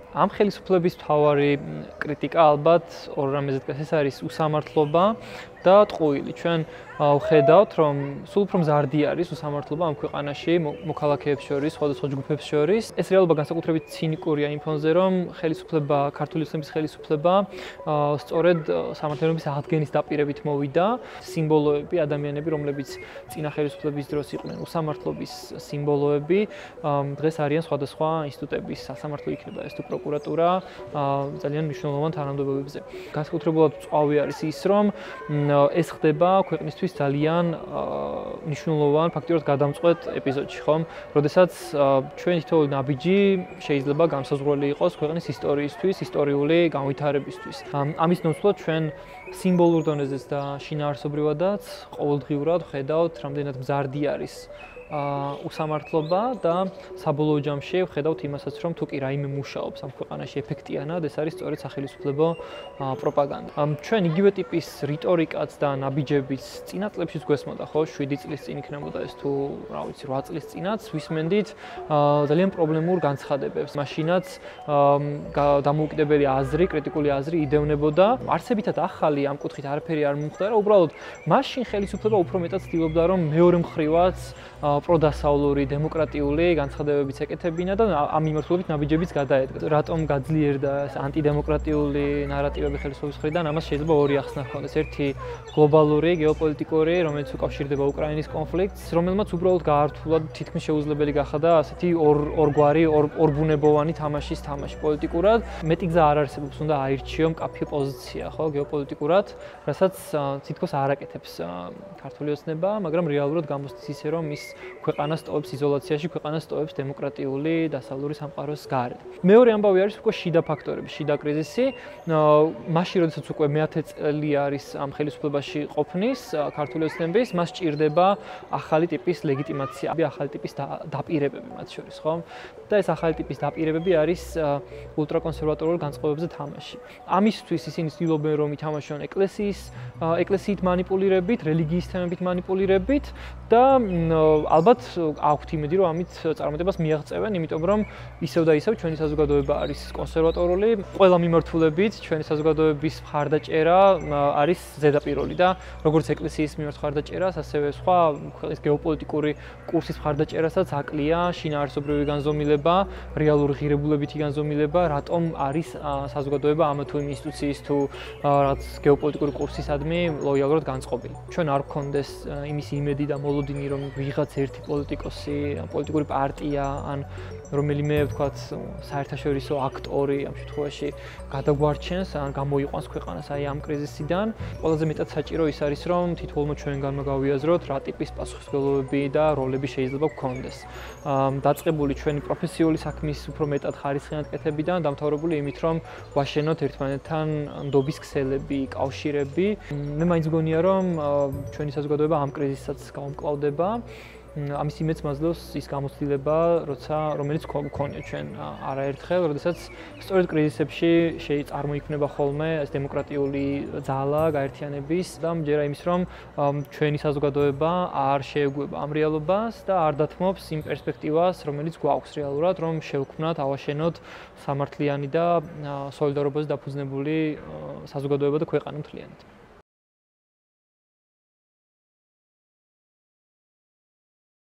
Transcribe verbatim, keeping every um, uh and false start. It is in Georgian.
ამ ხელისუფლების მთავარი კრიტიკა ალბათ ორ რამეზე დგას, ეს არის უსამართლობა და ტყუილი. ჩვენ ვხედავთ, რომ სულ უფრო მზარდია არის უსამართლობა ამ ქვეყანაში, მოქალაქეებს შორის, სხვადასხვა ჯგუფებს შორის. ეს რეალობა განსაკუთრებით ცინიკურია იმ ფონზე, რომ ხელისუფლება, ქართული ოცნების ხელისუფლება სწორედ სამართლიანობის აღდგენის დაპირებით მოვიდა. სიმბოლოები, ადამიანები, რომლებიც წინა ხელისუფლების დროს იყვნენ უსამართლობის სიმბოლოები, დღეს არიან სხვადასხვა ინსტიტუტების სასამართლო იქნება ეს თუ პროკურატურა ძალიან მნიშვნელოვან თანამდებობებზე. განსაკუთრებულად წვავი არის ის, რომ ეს ხდება ქვეყნისთვის ძალიან მნიშვნელოვან ფაქტიურად გადამწყვეტ ეპიზოდში, ხომ? როდესაც ჩვენ თითოეული ნაბიჯი შეიძლება განსაზღვრელი იყოს ქვეყნის ისტორიისთვის, ისტორიული განვითარებისთვის. ამის ნაცვლად ჩვენ სიმბოლურ დონეზეც და შინაარსობრივადაც ყოველდღიურად ვხედავთ, რამდენად მზარდი არის უსამართლობა და საბოლოო ჯამში ვხედავთ იმასაც, რომ თუ კი რაიმე მუშაობს ამ ქვეყანაში ეფექტიანად, ეს არის სწორედ სახელისუფლებო პროპაგანდა. ჩვენ იგივე ტიპის რიტორიკაც და ნაბიჯებიც წინა წლებშიც გვესმოდა, ხო, შვიდი წლის წინ იქნებოდა ეს თუ რა ვიცი, რვა წლის წინაც ვისმენდით ძალიან პრობლემურ განცხადებებს. მაშინაც დამოუკიდებელი აზრი, კრიტიკული აზრი იდევნებოდა. არსებითად ახალი ამ კუთხით არაფერი არ მომხდარა, უბრალოდ მაშინ ხელისუფლება უფრო მეტად ცდილობდა, რომ მეორე მხრივაც პროდასავლური, დემოკრატიული განცხადებებიც ეკეთებინა და ამ მიმართულებით ნაბიჯებიც გადაედგა. რატომ გაძლიერდა ეს ანტიდემოკრატიული ნარატივები ხელისუფლების მხრიდან? ამას შეიძლება ორი ახსნა ჰქონდეს. ერთი გლობალური, გეოპოლიტიკური, რომელიც უკავშირდება უკრაინის კონფლიქტს, რომელმაც უბრალოდ გაართულა თითქმის შეუძლებელი გახადა ასეთი ორგვარი, ორბუნებოვანი თამაშის თამაში პოლიტიკურად. მეტი გზა არ არსებობს, უნდა აირჩიო მკაფიო პოზიცია, ხო, გეოპოლიტიკურად, რასაც თითქოს არ აკეთებს ქართული ოცნება, მაგრამ რეალურად გამოსდის ისე, რომ ის ქვეყანას ტოვებს იზოლაციაში, ქვეყანას ტოვებს დემოკრატიული დასავლური სამყაროს გარეთ. მეორე ამბავი არის უკვე შიდა ფაქტორები, შიდა კრიზისი. მაშინ, როდესაც უკვე მეათე წელი არის ამ ხელისუფლებაში ყოფნის ქართული ოცნების, მას ჭირდება ახალი ტიპის ლეგიტიმაცია, ახალი ტიპის დაპირებები მათ შორის, ხო? და ეს ახალი ტიპის დაპირებები არის ულტრაკონსერვატორულ განწყობებზე თამაში. ამისთვის ისინი ცდილობენ, რომ ითამაშონ ეკლესიის, ეკლესიით манипуლირებით, რელიგიის თემებით манипуლირებით და ალბათ აქვთ იმედი, რომ ამით წარმატებას მიაღწევენ, იმიტომ რომ ისევ და ისევ ჩვენი საზოგადოება არის კონსერვატორული, ყველა მიმართულებით ჩვენი საზოგადოების მხარდაჭერა არის ზედაპირული და როგორც ეკლესიის მიმართ მხარდაჭერას, ასევე სხვა ქვეყნის გეოპოლიტიკური კურსის მხარდაჭერასაც აკლია შინაარსობრივი განზომილება, რეალური ღირებულებითი განზომილება, რატომ არის საზოგადოება ამა თუ იმ ინსტიტუციის თუ რაღაც გეოპოლიტიკური კურსისადმი ლოიალურად განწყობილი. ჩვენ არ გქონდეს იმის იმედი და მოლოდინი, რომ ვიღაც ერთი პოლიტიკოსი, პოლიტიკური პარტია ან რომელიმე, ვთქვათ, საერთაშორისო აქტორი ამ შემთხვევაში გადაგვარჩენს ან გამოიყვანს ქვეყანას აი ამ კრიზისიდან. ყველაზე მეტად საჭირო ის არის, რომ თითოეულმა ჩვენგანმა გავიაზროთ, რა ტიპის პასუხისმგებლობები და როლები შეიძლება გქონდეს. დაწყებული ჩვენი პროფესიული საქმის უფრო მეტად ხარისხიან კეთებიდან, დამთავრებული იმით, რომ ვაშენოთ ერთმანეთთან ნდობის ქსელები, კავშირები. მე მაინც მგონია, რომ ჩვენი საზოგადოება ამ კრიზისაც გაუმკლავდება. ამის იმედს მაძლევს ის გამოცდილება, როცა რომელიც გქონია ჩვენ არაერთხელ, როდესაც სწორედ კრიზისებში წარმოიქმნება ხოლმე ეს დემოკრატიული ძალა გაერთიანების და მჯერა იმის, რომ ჩვენი საზოგადოება არ შეეგუება ამ რეალობას და არ დათმობს იმ პერსპექტივას, რომელიც გვაქვს რეალურად, რომ შევქმნათ, ავაშენოთ სამართლიანი და სოლიდარობაზე დაფუძნებული საზოგადოება და ქვეყანა მთლიანად.